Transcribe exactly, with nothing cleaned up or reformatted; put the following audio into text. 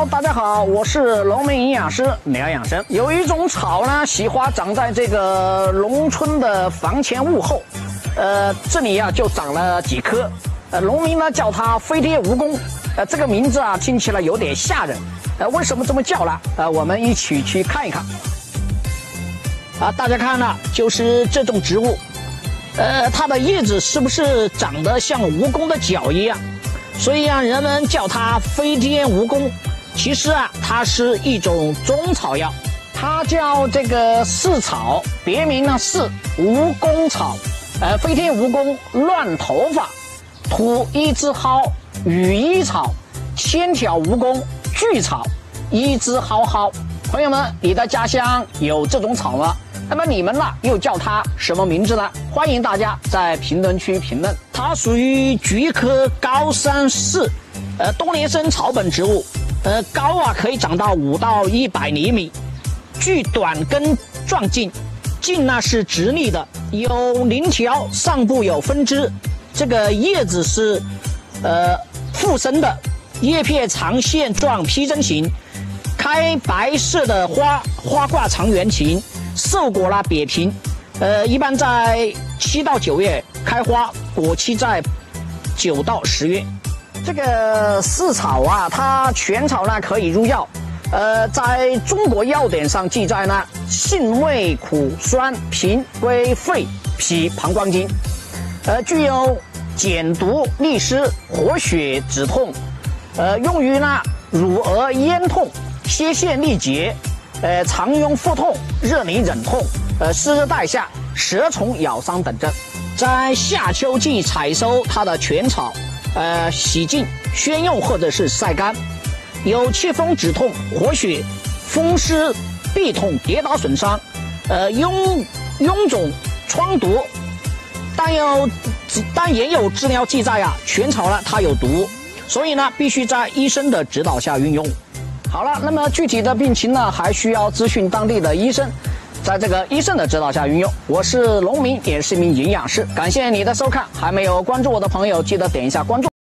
Hello， 大家好，我是农民营养师苗养生。有一种草呢，喜欢长在这个农村的房前屋后，呃，这里呀、啊、就长了几棵，呃，农民呢叫它飞天蜈蚣，呃，这个名字啊听起来有点吓人，呃，为什么这么叫呢？呃，我们一起去看一看。啊，大家看了，就是这种植物，呃，它的叶子是不是长得像蜈蚣的脚一样？所以啊，人们叫它飞天蜈蚣。其实啊，它是一种中草药，它叫这个四草，别名呢是蜈蚣草。呃，飞天蜈蚣、乱头发、土一枝蒿、羽衣草、千条蜈蚣、巨草、一枝蒿蒿。朋友们，你的家乡有这种草吗？那么你们呢，又叫它什么名字呢？欢迎大家在评论区评论。它属于菊科高山氏，呃，多年生草本植物，呃，高啊可以长到五到一百厘米，具短根状茎，茎呢是直立的，有鳞条，上部有分支。这个叶子是呃附生的，叶片长线状披针形，开白色的花，花挂长圆形。瘦果呢瘪平，呃，一般在七到九月开花，果期在九到十月。这个四草啊，它全草呢可以入药，呃，在中国药典上记载呢，性味苦酸平，归肺、脾、膀胱经，呃，具有减毒利湿、活血止痛，呃，用于呢乳额咽痛、歇腺力竭。呃，常用腹痛、热里忍痛、呃湿热带下、蛇虫咬伤等症，在夏秋季采收它的全草，呃，洗净、宣用或者是晒干，有祛风止痛、活血、风湿痹痛、跌打损伤，呃，臃臃肿、疮毒，但有但也有治疗记载啊，全草呢它有毒，所以呢必须在医生的指导下运用。好了，那么具体的病情呢，还需要咨询当地的医生，在这个医生的指导下运用。我是农民，也是一名营养师，感谢你的收看，还没有关注我的朋友，记得点一下关注。